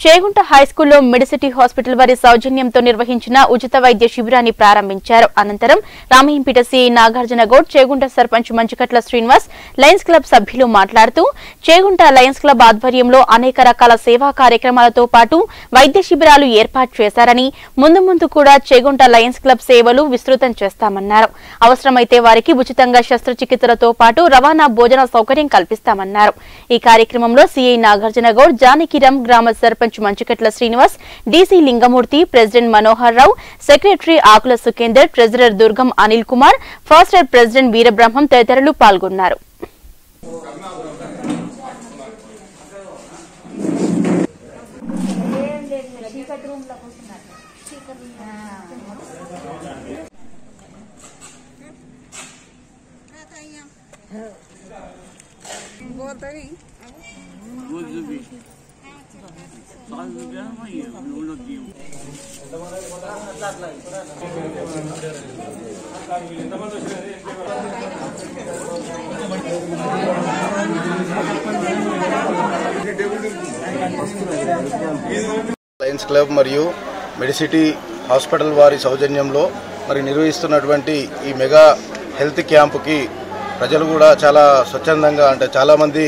Chegunta హైస్కూల్లో Medicity hospital వారి సౌజన్యంతో నిర్వహించిన ఉచిత వైద్య శిబిరాన్ని ప్రారంభించారు. అనంతరం Ramayampet CI Nagarjuna Goud, Chegunta sarpanch Manchukatla Srinivas, Lions Club సభ్యులు మాట్లాడుతూ చేగుంట లయన్స్ క్లబ్ ఆధ్వర్యంలో అనేక రకాల సేవా కార్యక్రమాలతో పాటు వైద్య శిబిరాలు ఏర్పాటు చేశారని, ముందు కూడా చేగుంట లయన్స్ క్లబ్ సేవలు విస్తృతం చేస్తామన్నారు. అవసరమైతే వారికి ఉచితంగా శస్త్రచికిత్సలతో పాటు రవాణా భోజన సౌకర్యం కల్పిస్తామన్నారు. ఈ కార్యక్రమంలో సీఐ నాగార్జున గౌడ్, జానకిరాం, గ్రామ sarpanch Manchukatla Srinivas, DC Lingamurthy, president Manohar Rao, secretary Akula Sukhender, treasurer Durgam Anil Kumar, first year president Veerabrahmam తదితరులు పాల్గొన్నారు. లయన్స్ క్లబ్ మరియు మెడిసిటీ హాస్పిటల్ వారి సౌజన్యంలో నిర్వహిస్తున్నటువంటి ఈ మెగా హెల్త్ క్యాంపుకి ప్రజలు కూడా చాలా స్వచ్ఛందంగా, అంటే చాలామంది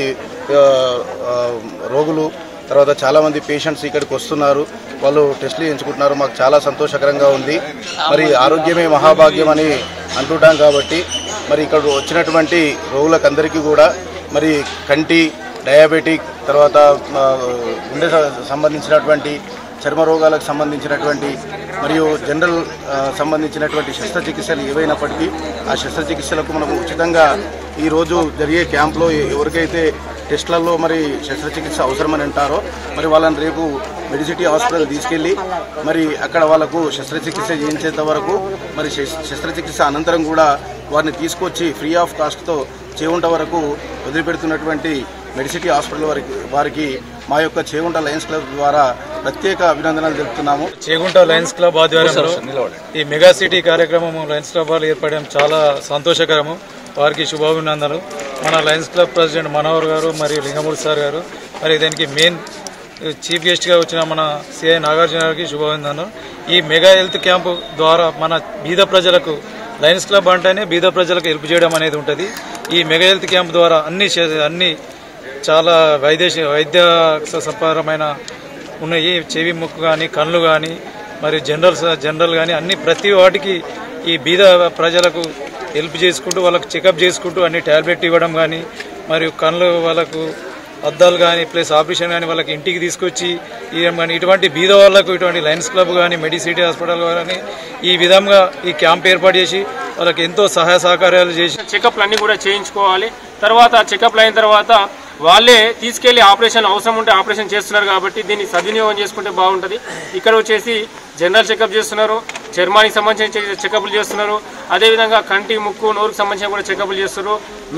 రోగులు, తర్వాత చాలామంది పేషెంట్స్ ఇక్కడికి వస్తున్నారు, వాళ్ళు టెస్టులు చేయించుకుంటున్నారు. మాకు చాలా సంతోషకరంగా ఉంది. ఆరోగ్యమే మహాభాగ్యం అని అంటుంటాం కాబట్టి ఇక్కడ వచ్చినటువంటి రోగులకందరికీ కూడా కంటి, డయాబెటిక్, తర్వాత గుండె సంబంధించినటువంటి, చర్మ రోగాలకు సంబంధించినటువంటి మరియు జనరల్ సంబంధించినటువంటి శస్త్రచికిత్సలు ఏవైనప్పటికీ ఆ శస్త్రచికిత్సలకు మనము ఉచితంగా ఈరోజు జరిగే క్యాంప్లో ఎవరికైతే టెస్టులలో శస్త్రచికిత్స అవసరమని అంటారో వాళ్ళని రేపు మెడిసిటీ హాస్పిటల్ తీసుకెళ్ళి అక్కడ వాళ్ళకు శస్త్రచికిత్స చేయించేంత వరకు శస్త్రచికిత్స అనంతరం కూడా వారిని తీసుకొచ్చి ఫ్రీ ఆఫ్ కాస్ట్తో చేగుంట వరకు వదిలిపెడుతున్నటువంటి మెడిసిటీ హాస్పిటల్ వారికి మా యొక్క చేగుంట లయన్స్ క్లబ్ ద్వారా ప్రత్యేక అభినందనలు తెలుపుతున్నాము. చేగుంట లయన్స్ క్లబ్ ఆధ్వర్యంలో ఈ మెగా సిటీ కార్యక్రమం లయన్స్ క్లబ్ వాళ్ళు ఏర్పడడం చాలా సంతోషకరము. వారికి శుభాభినందనలు. మన లయన్స్ క్లబ్ ప్రెసిడెంట్ మనోహర్ గారు మరియు లింగమూర్తి సార్ గారు, దీనికి మెయిన్ చీఫ్ గెస్ట్గా వచ్చిన మన సిఐ నాగార్జున గారికి శుభాభినందనలు. ఈ మెగా హెల్త్ క్యాంపు ద్వారా మన బీద ప్రజలకు, లయన్స్ క్లబ్ అంటేనే బీద ప్రజలకు హెల్ప్ చేయడం అనేది ఉంటుంది. ఈ మెగా హెల్త్ క్యాంప్ ద్వారా అన్ని చాలా వైద్య సంపరమైన ఉన్నాయి. చెవి, ముక్కు కానీ, కళ్ళు కానీ, మరియు జనరల్ కానీ అన్ని ప్రతి వాటికి ఈ బీద ప్రజలకు హెల్ప్ చేసుకుంటూ, వాళ్ళకు చెకప్ చేసుకుంటూ అన్ని ట్యాబ్లెట్ ఇవ్వడం కానీ, మరియు కళ్ళు వాళ్ళకు అద్దాలు కానీ ప్లస్ ఆపరేషన్ కానీ వాళ్ళకి ఇంటికి తీసుకొచ్చి ఇవ్వడం కానీ, ఇటువంటి బీద వాళ్లకు ఇటువంటి లయన్స్ క్లబ్ కానీ మెడిసిటీ హాస్పిటల్ కానీ ఈ విధంగా ఈ క్యాంప్ ఏర్పాటు చేసి వాళ్ళకి ఎంతో సహాయ సహకారాలు చేసి చెకప్లు అన్నీ కూడా చేయించుకోవాలి. తర్వాత చెకప్లు అయిన తర్వాత వాళ్ళే తీసుకెళ్లి ఆపరేషన్ అవసరం ఉంటే ఆపరేషన్ చేస్తున్నారు కాబట్టి దీన్ని సద్వినియోగం చేసుకుంటే బాగుంటుంది. ఇక్కడ వచ్చేసి జనరల్ చెకప్ చేస్తున్నారు, చర్మానికి సంబంధించిన చెకప్లు చేస్తున్నారు, అదేవిధంగా కంటి, ముక్కు, నోరుకు సంబంధించిన కూడా చెకప్లు చేస్తున్నారు.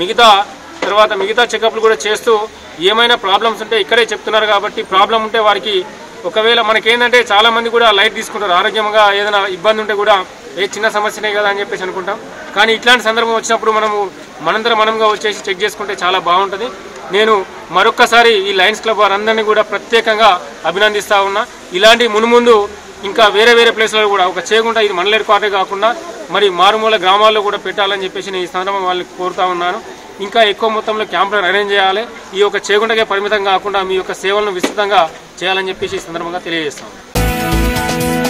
మిగతా చెకప్లు కూడా చేస్తూ ఏమైనా ప్రాబ్లమ్స్ ఉంటే ఇక్కడే చెప్తున్నారు కాబట్టి ప్రాబ్లం ఉంటే వారికి ఒకవేళ మనకేంటంటే చాలా మంది కూడా లైట్ తీసుకుంటారు. ఆరోగ్యంగా ఏదైనా ఇబ్బంది ఉంటే కూడా చిన్న సమస్యనే కదా అని చెప్పేసి అనుకుంటాం. కానీ ఇట్లాంటి సందర్భం వచ్చినప్పుడు మనంగా వచ్చేసి చెక్ చేసుకుంటే చాలా బాగుంటుంది. నేను మరొక్కసారి ఈ లయన్స్ క్లబ్ వారందరినీ కూడా ప్రత్యేకంగా అభినందిస్తా ఉన్నా. ఇలాంటి మున్ముందు ఇంకా వేరే ప్లేస్లలో కూడా ఒక చేగుంట ఇది మండలేరు క్వార్టర్ కాకుండా మారుమూల గ్రామాల్లో కూడా పెట్టాలని చెప్పేసి నేను ఈ సందర్భంగా వాళ్ళని కోరుతా ఉన్నాను. ఇంకా ఎక్కువ మొత్తంలో క్యాంపులను అరేంజ్ చేయాలి. ఈ యొక్క చేగుంటకే పరిమితం కాకుండా మీ యొక్క సేవలను విస్తృతంగా చేయాలని చెప్పేసి ఈ సందర్భంగా తెలియజేస్తాను.